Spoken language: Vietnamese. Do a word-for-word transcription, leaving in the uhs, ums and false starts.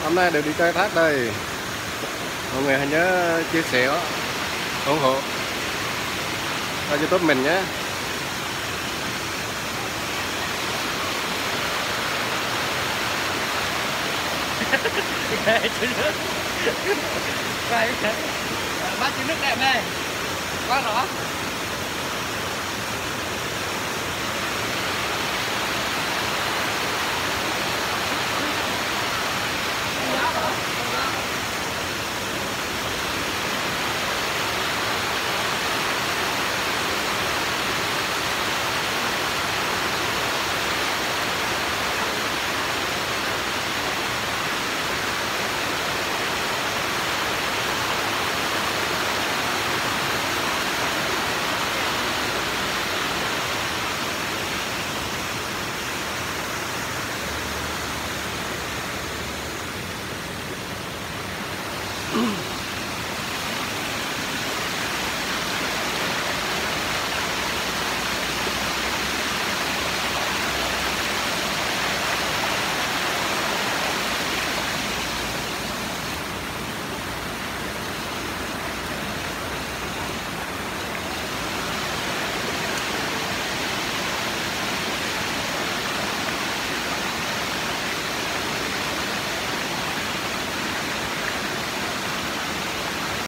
Hôm nay được đi khai thác đây. Mọi người hãy nhớ chia sẻ, ủng hộ cho YouTube mình nhé. Chữ nước. Đây, bác chữ nước đẹp này. Quá rõ.